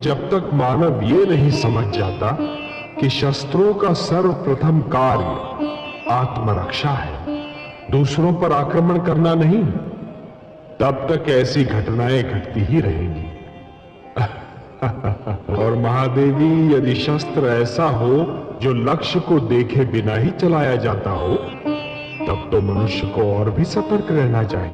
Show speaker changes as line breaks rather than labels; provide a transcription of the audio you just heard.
जब तक मानव ये नहीं समझ जाता कि शस्त्रों का सर्वप्रथम कार्य आत्मरक्षा है, दूसरों पर आक्रमण करना नहीं, तब तक ऐसी घटनाएं घटती ही रहेंगी। और महादेवी, यदि शस्त्र ऐसा हो जो लक्ष्य को देखे बिना ही चलाया जाता हो, तब तो मनुष्य को और भी सतर्क रहना चाहिए।